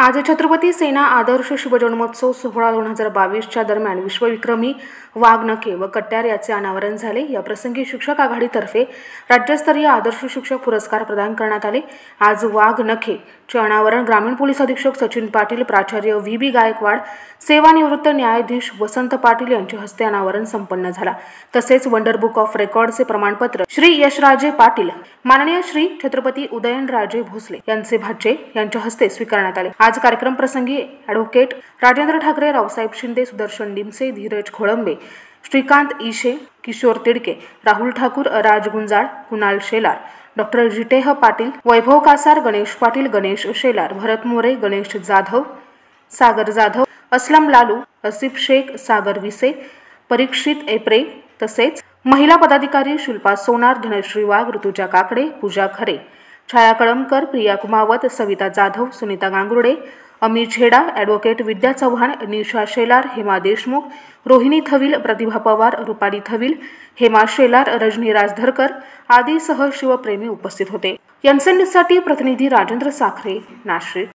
आज छत्रपती सेना आदर्श शिवजन्मोत्सव सोहळा 2022च्या दरम्यान विश्वविक्रमी वाघ नखे व कट्यार याचे अनावरण झाले। या प्रसंगी शिक्षक आघाडीतर्फे राज्यस्तरीय आदर्श शिक्षक पुरस्कार प्रदान करण्यात आले। आज वाघ नखे चे अनावरण ग्रामीण पोलीस अधीक्षक सचिन पाटील, प्राचार्य व्ही.बी. गायकवाड, सेवानिवृत्त न्यायाधीश वसंत पाटील यांच्या हस्ते अनावरण संपन्न झाला। तसेच वंडर बुक ऑफ रेकॉर्डचे प्रमाणपत्र श्री यशराजे पाटील, माननीय श्री छत्रपती उदयनराजे भोसले यांचे भाचे यांच्या हस्ते स्वीकारण्यात आले। आज कार्यक्रम प्रसंगी ॲडव्होकेट राजेंद्र ठाकरे, रावसाहेब शिंदे, सुदर्शन डिमसे, धीरज खोळंबे, श्रीकांत ईशे, किशोर तिडके, राहुल ठाकूर, राज गुंजाळ, कुणाल शेलार, डॉक्टर जितेह पाटील, वैभव कासार, गणेश पाटील, गणेश शेलार, भरत मोरे, गणेश जाधव, सागर जाधव, असलम लालू, असिफ शेख, सागर विसे, परीक्षित एप्रे तसेच महिला पदाधिकारी शिल्पा सोनार, धनश्री वाघ, ऋतुजा काकडे, पूजा खरे, छाया कळमकर, प्रिया कुमावत, सविता जाधव, सुनीता गांगुर्डे, अमित छेडा, ॲडव्होकेट विद्या चव्हाण, निशा शेलार, हेमा देशमुख, रोहिणी थविल, प्रतिभा पवार, रुपाली थविल, हेमा शेलार, रजनी राजधरकर आदीसह शिवप्रेमी उपस्थित होते। एनसीएनसाठी प्रतिनिधी राजेंद्र साखरे, नाशिक।